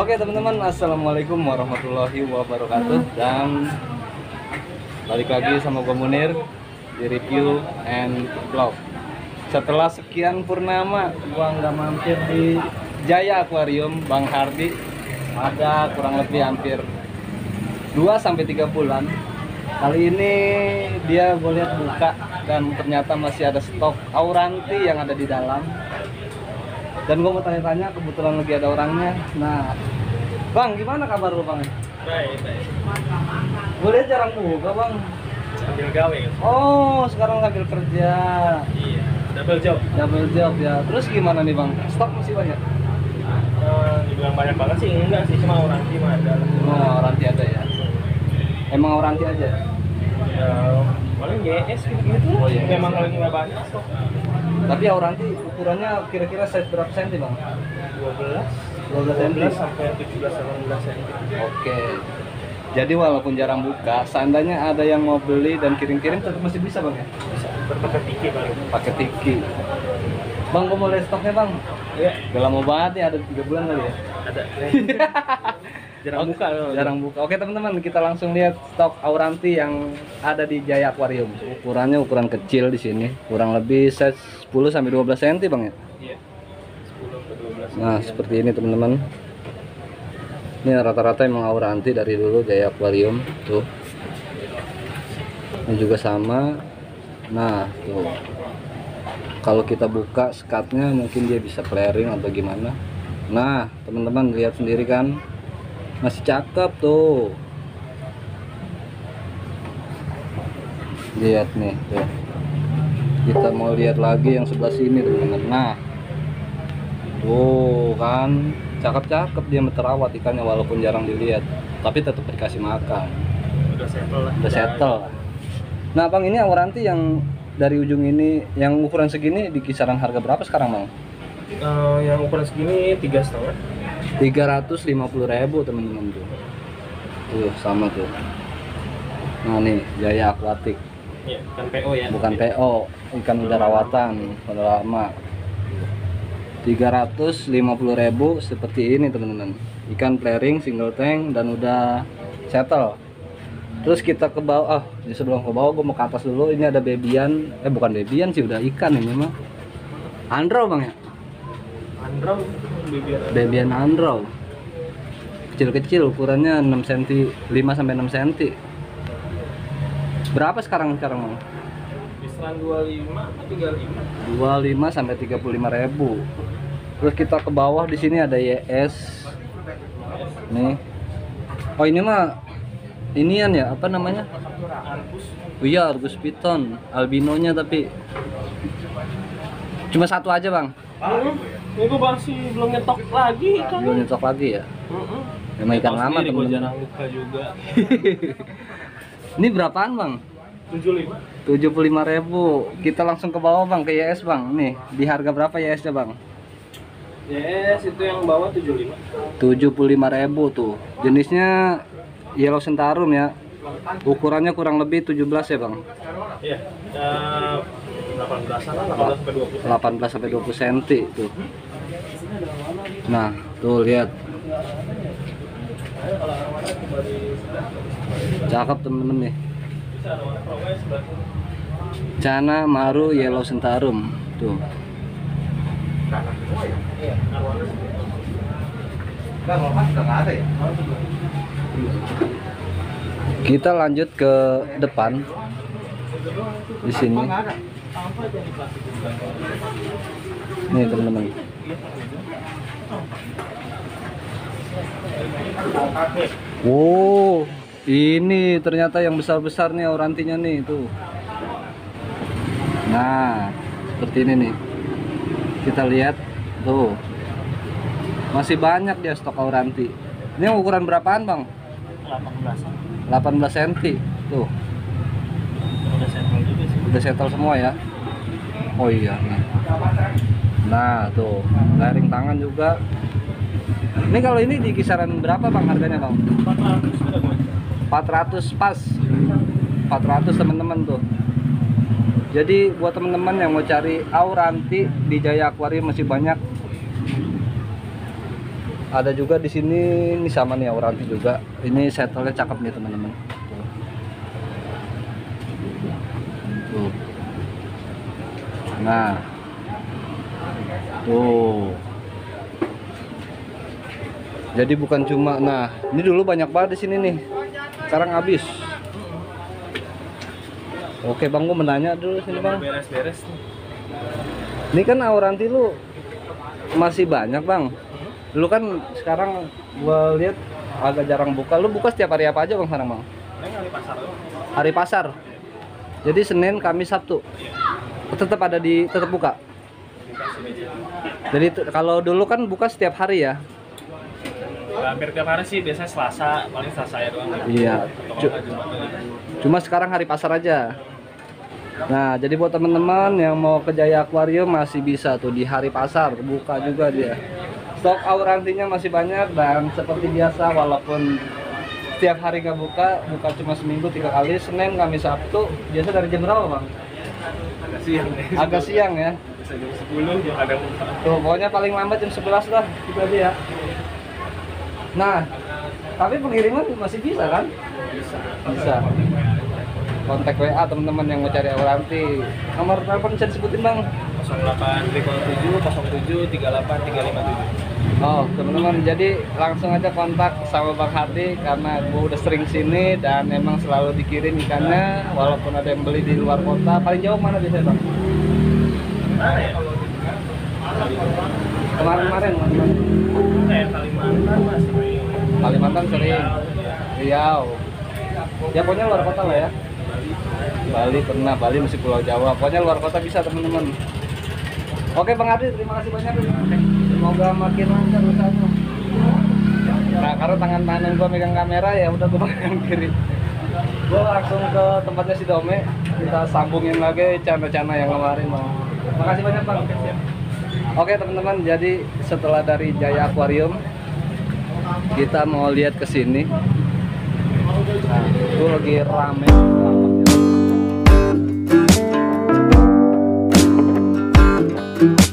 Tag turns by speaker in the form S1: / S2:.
S1: Oke teman-teman, assalamualaikum warahmatullahi wabarakatuh. Dan balik lagi sama gue Munir di review and vlog. Setelah sekian purnama gua nggak mampir di Jaya Aquarium Bang Hardi, ada kurang lebih hampir 2-3 bulan. Kali ini dia gue lihat buka dan ternyata masih ada stok auranti yang ada di dalam. Dan gue mau tanya-tanya, kebetulan lagi ada orangnya. Nah, Bang, gimana kabar lu, Bang?
S2: Baik.
S1: Gue lihat jarang buka, Bang.
S2: Sambil gawe.
S1: Oh, sekarang ngambil kerja.
S2: Iya, double job.
S1: Double job ya. Terus gimana nih, Bang? Stok masih banyak?
S2: Dibilang banyak banget sih, enggak sih, cuma auranti mah ada.
S1: Oh, auranti ada ya. Emang auranti aja?
S2: Ya, paling GS gitu.
S1: Oh, iya,
S2: Memang
S1: GS.
S2: kalau nggak banyak stok.
S1: Tapi auranti ukurannya kira-kira size berapa senti, Bang? 12 senti
S2: 12 sampai 17-18 cm.
S1: Oke. Jadi walaupun jarang buka, seandainya ada yang mau beli dan kirim-kirim tetap masih bisa, Bang ya?
S2: Bisa berpakai tiki baru.
S1: Pakai tiki. Bang, gue mau lihat stoknya, Bang.
S2: Iya,
S1: Udah lama banget nih, ada 3 bulan kali ya?
S2: ada. Jarang buka loh.
S1: Jarang buka. Oke teman-teman, kita langsung lihat stok auranti yang ada di Jaya Aquarium. Ukurannya ukuran kecil di sini, kurang lebih size 10-12 cm, Bang ya.
S2: Iya. 10 ke 12.
S1: Nah, seperti ini teman-teman. Ini rata-rata emang auranti dari dulu Jaya Aquarium tuh. Ini juga sama. Nah, tuh. Kalau kita buka skatnya mungkin dia bisa flaring atau gimana. Nah, teman-teman lihat sendiri kan. Masih cakep tuh. Lihat nih tuh. Kita mau lihat lagi yang sebelah sini teman-teman. Nah, tuh kan cakep-cakep, dia terawat ikannya walaupun jarang dilihat, tapi tetap dikasih makan.
S2: Udah settle lah.
S1: Udah settle. Nah Bang, ini auranti yang dari ujung ini yang ukuran segini di kisaran harga berapa sekarang, Bang?
S2: Yang ukuran segini 3,5.
S1: 350.000 teman-teman tuh. Tuh sama tuh. Nah nih Jaya Aquatic.
S2: Iya, bukan PO ya.
S1: Bukan PO, ikan udah rawatan, udah lama. 350.000 seperti ini teman-teman. Ikan flaring single tank dan udah settle. Terus kita ke bawah. Sebelum ke bawah gue mau ke atas dulu. Ini ada babyan, bukan babyan sih, udah ikan ini mah. Andro, Bang ya?
S2: Andro,
S1: Babyan Andro. Kecil-kecil, ukurannya 6 cm, 5-6 cm. Berapa sekarang, Bang?
S2: kisaran 25 35.
S1: 25-35.000. Terus kita ke bawah, di sini ada YS. Nih. Oh, ini mah inian ya, apa namanya?
S2: Argus.
S1: Oh iya, Argus Piton, albinonya tapi cuma satu aja, Bang.
S2: Ini gue masih belum nyetok lagi kan.
S1: Belum nyetok lagi ya. Emang ikan lama
S2: gue
S1: temen.
S2: jarang buka juga.
S1: Ini berapaan, Bang?
S2: 75.
S1: 75.000. Kita langsung ke bawah, Bang, ke YS, Bang. Nih, di harga berapa YS-nya, Bang?
S2: Yes, itu yang bawah 75.
S1: 75.000 tuh. Jenisnya Yellow Centarum ya. Ukurannya kurang lebih 17 ya, Bang.
S2: Iya, 18-an lah, 18 sampai 20.
S1: 18-20 cm tuh. Nah, tuh lihat. Cakep temen-temen nih. Cana Maru Yellow Centarum tuh. Kita lanjut ke depan. Di sini. Nih teman-teman. Wow, ini ternyata yang besar-besar nih aurantinya nih tuh. Nah, seperti ini nih. Kita lihat tuh. Masih banyak dia stok auranti. Ini yang ukuran berapaan, Bang? 18 cm tuh.
S2: Udah settle juga sih.
S1: Udah settle semua ya. Oh iya nih. Nah, tuh. Layering tangan juga. Ini kalau ini di kisaran berapa, Bang, harganya, Bang?
S2: 400 sudah gue.
S1: 400 pas. 400 teman-teman tuh. Jadi buat teman-teman yang mau cari auranti di Jaya Aquarium masih banyak. Ada juga di sini, ini sama nih Auranti juga. Ini settlenya cakep nih teman-teman. Tuh. Nah, tuh. Jadi bukan cuma, nah ini dulu banyak banget di sini nih. Sekarang habis. Oke bang, gue menanya dulu sini bang.
S2: Beres-beres.
S1: Ini kan Auranti lu masih banyak bang. Lu kan sekarang gua lihat agak jarang buka. Lu buka setiap hari apa aja bang sekarang bang?
S2: Hari pasar.
S1: Hari pasar. Jadi Senin, Kamis, Sabtu. Tetap ada tetap buka. Jadi kalau dulu kan buka setiap hari ya.
S2: Hampir tiap hari sih, biasanya Selasa, paling Selasa ya doang.
S1: Iya. Cuma sekarang hari pasar aja. Nah, jadi buat teman-teman yang mau ke Jaya Aquarium masih bisa tuh di hari pasar, buka juga dia. Stok Aurantinya masih banyak dan seperti biasa walaupun setiap hari nggak buka cuma seminggu 3 kali, Senin, Kamis, Sabtu. Biasa dari jam berapa bang?
S2: Agak siang.
S1: Agak siang ya.
S2: Bisa jam 10 juga ada buka.
S1: Tuh, pokoknya paling lambat jam 11 lah, gitu aja ya. Nah, tapi pengiriman masih bisa kan? Bisa. Kontak WA teman-teman yang mau cari Auranti. Nomor telepon bisa disebutin bang?
S2: 0837 07 38 357.
S1: Oh teman-teman, jadi langsung aja kontak sama Bang Hadi karena gue udah sering sini dan memang selalu dikirim ikannya walaupun ada yang beli di luar kota. Paling jauh mana biasanya bang?
S2: Mana ya?
S1: Kemarin-kemarin
S2: Kayak Kalimantan mas.
S1: Kalimantan sering. Riau. Ya pokoknya luar kota lah ya. Bali pernah, Bali masih Pulau Jawa. Pokoknya luar kota bisa teman-teman. Oke Bang Hadi, terima kasih banyak. Semoga makin lancar usahanya. Nah karena tangan kanan gua megang kamera ya udah gua pegang kiri. Gua langsung ke tempatnya si Dome. Kita sambungin lagi cana-cana yang kemarin bang. Makasih banyak bang. Oke teman-teman, jadi setelah dari Jaya Aquarium kita mau lihat ke sini. Nah, itu lagi rame banget.